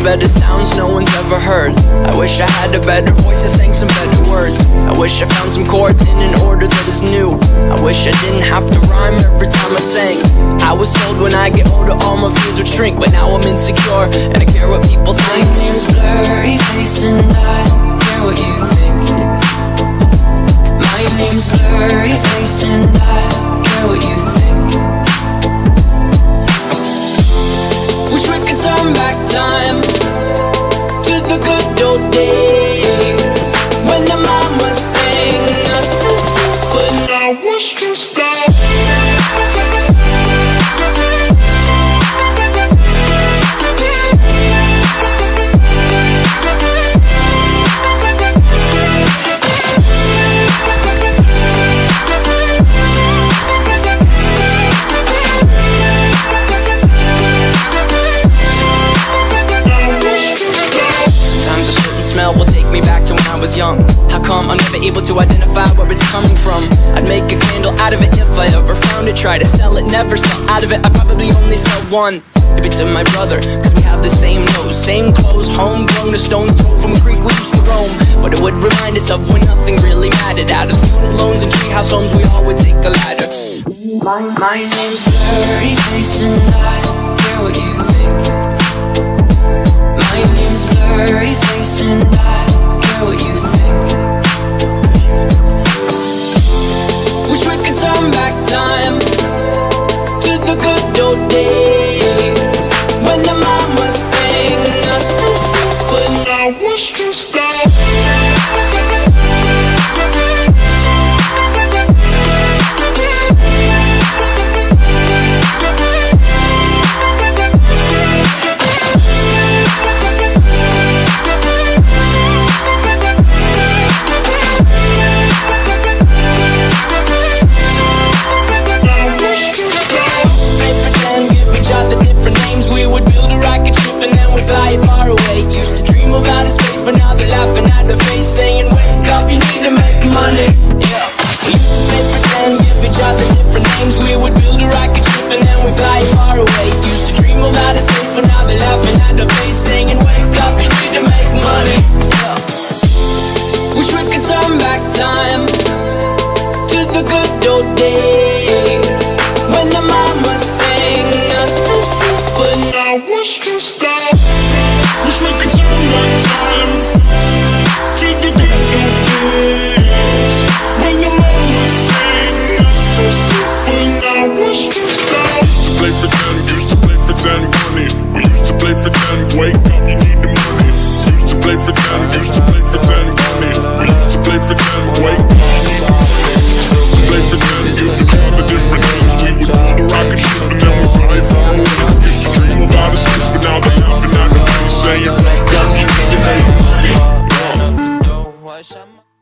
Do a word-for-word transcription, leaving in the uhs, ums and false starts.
better sounds no one's ever heard. I wish I had a better voice that sang some better words. I wish I found some chords in an order that is new. I wish I didn't have to rhyme every time I sang. I was told when I get older all my fears would shrink, but now I'm insecure and I care what people think. My name's Blurryface and I care what you think. My name's Blurryface and I care what you think. Wish we could turn back time to the good old days when the mama sang us to sleep, but now what's to stop? Smell will take me back to when I was young. How come I'm never able to identify where it's coming from? I'd make a candle out of it if I ever found it. Try to sell it, never sell out of it. I probably only sell one. Maybe to my brother, cause we have the same nose, same clothes, homegrown, a stone's throw from a creek we used to roam. But it would remind us of when nothing really mattered. Out of student loans and treehouse homes, we all would take the ladder. My, my name's Blurryface and I care what you think. My name's Blurryface and I care what you think. Wish we could turn back time to the good old days when the mama sang us to sleep, but now what's to stop? Far away, used to dream of outer space, but now they're laughing at the face, saying, wake up, you need to make money. Yeah, we used to play pretend, give each other different names. We would build a rocket ship and then we fly far away. Used to dream of outer space, but now they're laughing at the face, saying, wake up, you need to make money. Yeah, wish we could turn back time to the good old days when the mama sang us to sleep, but now what's to stop? Wish we could turn back time to the good old days when the mama sang us to sleep, but now what's to stop? Used to play pretend, used to play pretend, money. We used to play pretend, wake up, you need the money. Used to play pretend, used to play pretend, money. We used to play pretend, wake up, you need the money. Used to play pretend, give the crowd the different names. We would build a rocket ship and then we fly far away. Used to dream of outer space, but now they're laughing at the face, saying, wake up, you need to make money. Yeah.